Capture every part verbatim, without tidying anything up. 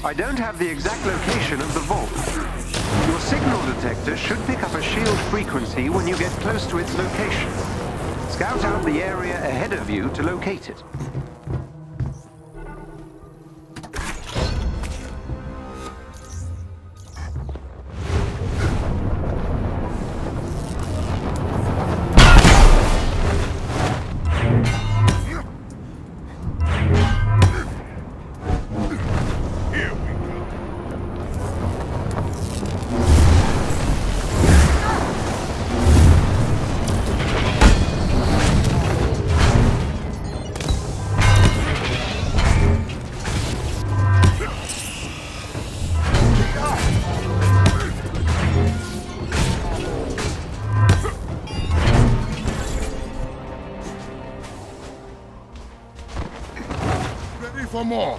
I don't have the exact location of the vault. Your signal detector should pick up a shield frequency when you get close to its location. Scout out the area ahead of you to locate it. For more.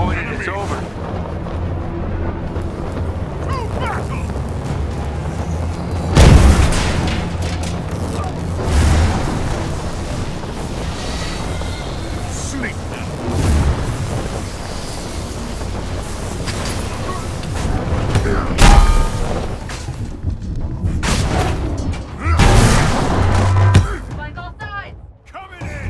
avoid it, it's over. Sleep now. Flank all sides! Coming in!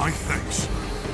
My thanks.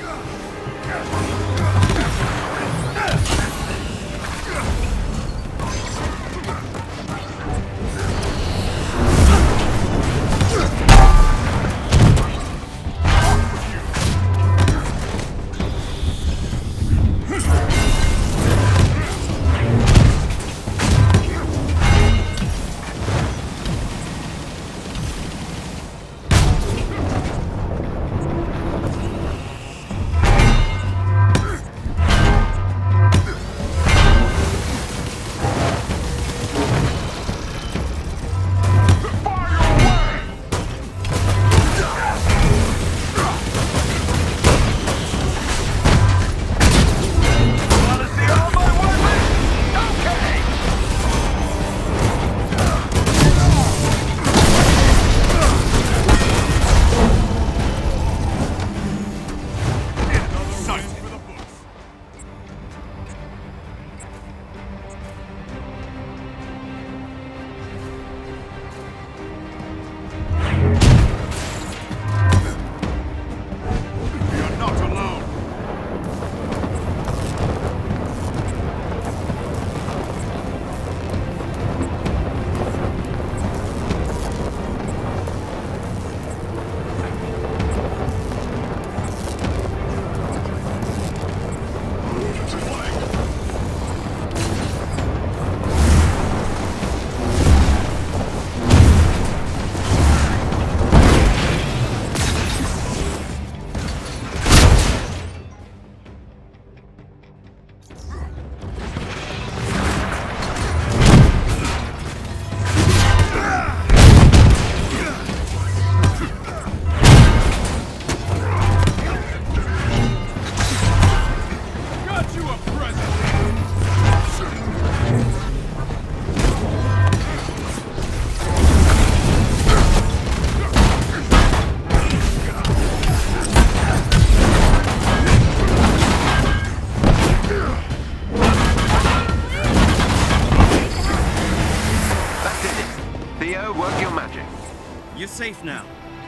You're safe now.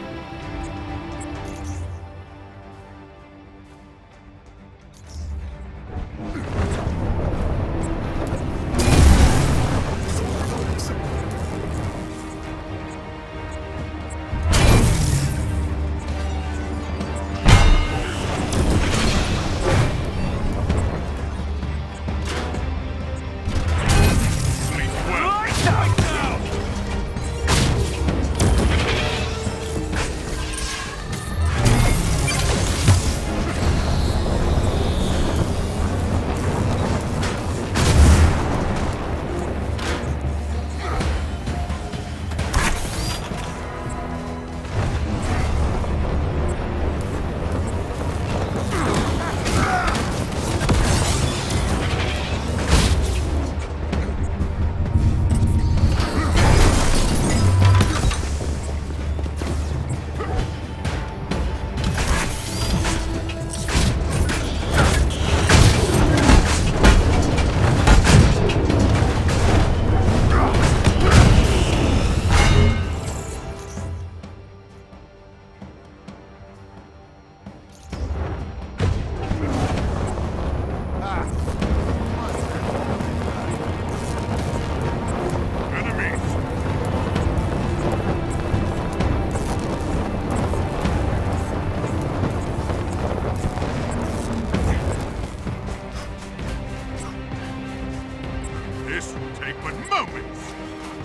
This will take but moments.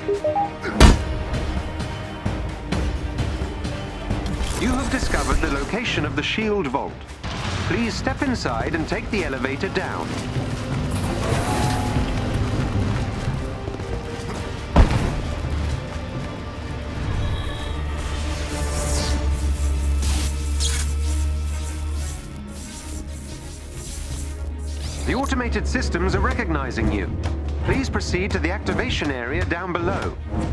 You have discovered the location of the shield vault. Please step inside and take the elevator down. The automated systems are recognizing you. Please proceed to the activation area down below.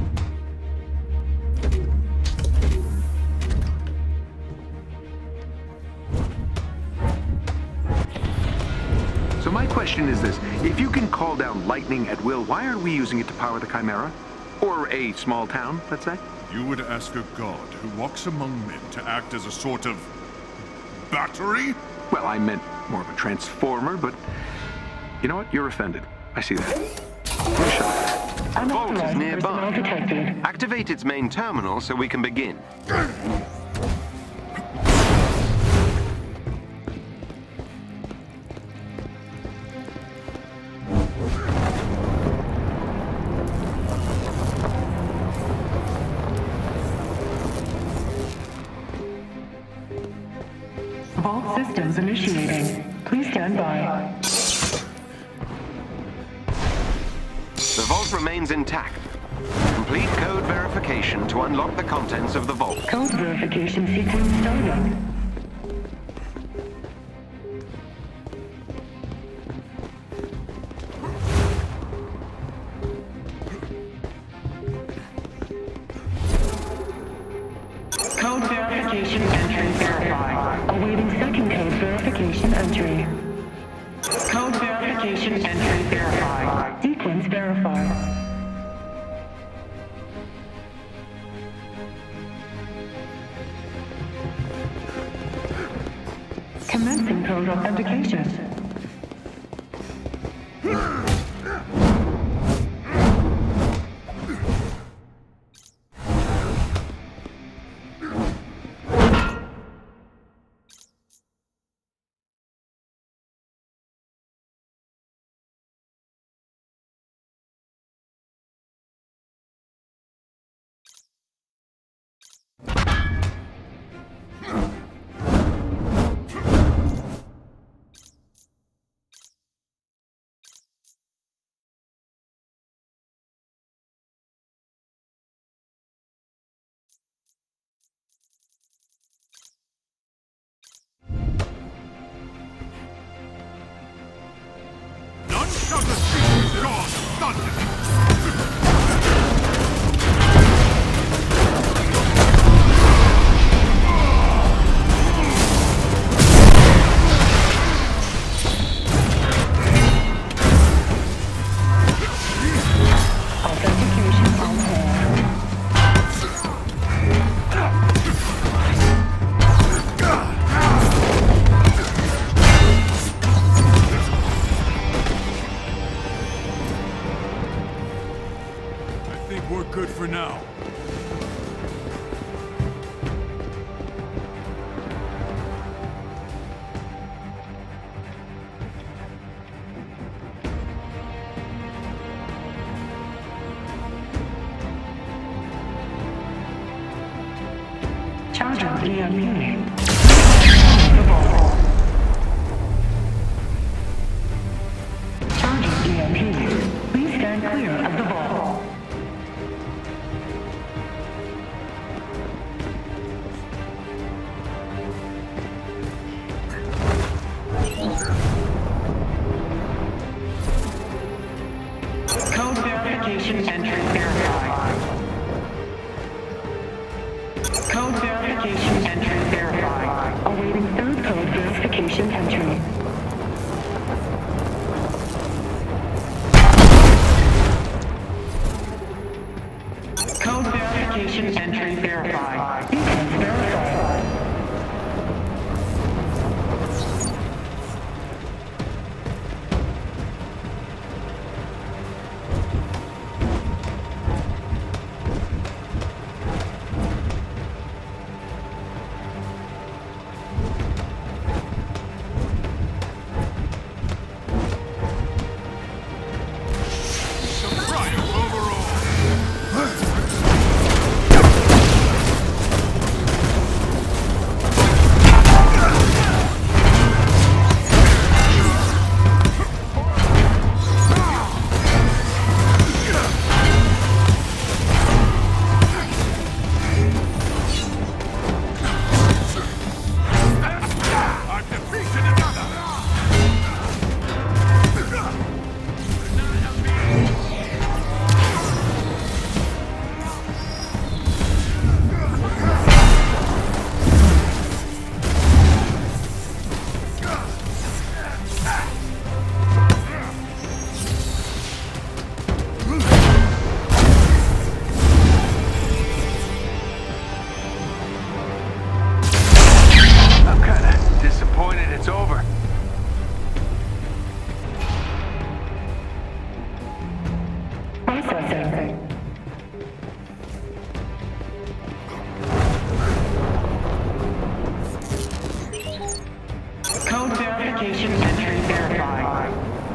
So my question is this. If you can call down lightning at will, why aren't we using it to power the Chimera? Or a small town, let's say? You would ask a god who walks among men to act as a sort of battery? Well, I meant more of a transformer, but you know what? You're offended. I see that. Good shot. The vault is nearby. Activate its main terminal so we can begin. Vault systems initiating. Please stand by. The vault remains intact. Complete code verification to unlock the contents of the vault. Code verification sequence starting. Code verification entry verified. Awaiting second code verification entry. Code verification entry verified. Sequence verified. Commencing code authentication. None shall defeat God's thunder! We're good for now. Charging D M P. Charging D M P. Please stand clear of the vault. Code verification entry verified. Code verification entry verified. Awaiting third code verification entry. Code verification entry verified. Sequence verified. verification entry verified.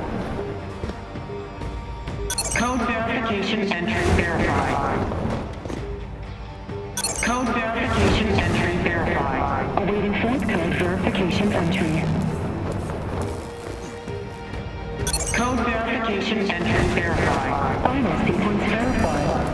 Code verification entry verified. Code verification entry verified. Awaiting fourth code verification entry. Code verification entry verified. Final sequence verified.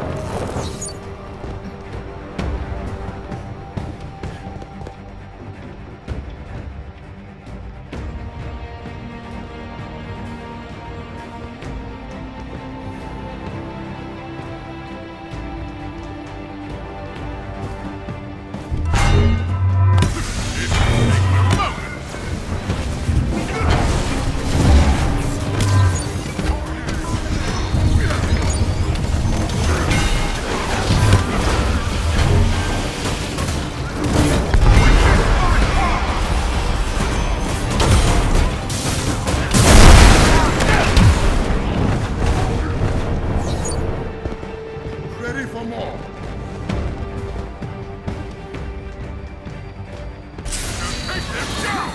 Ready for more. Take him down!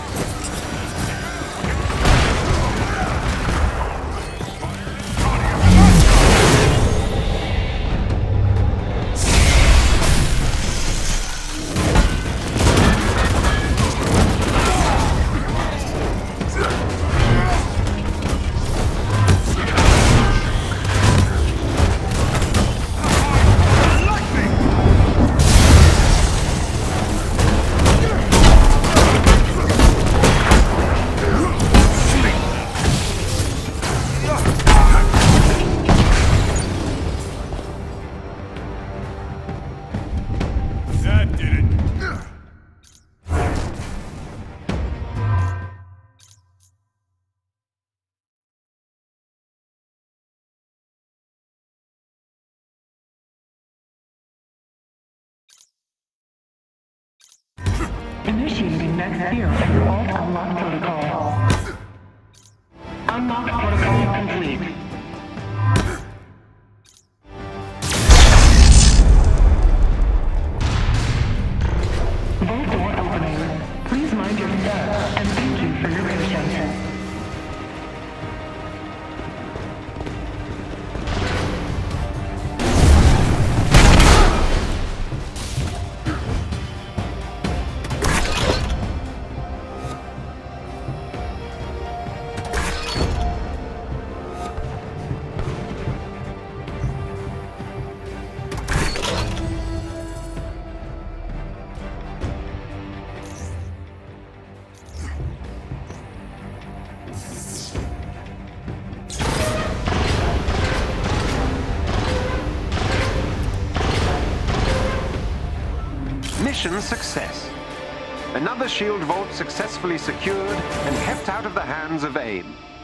That did it. Initiating next sphere for Alt Unlock Protocol. Unlock Protocol complete. Vault door opening. Please mind your step and thank you for your patience. Mission success. Another shield vault successfully secured and kept out of the hands of AIM.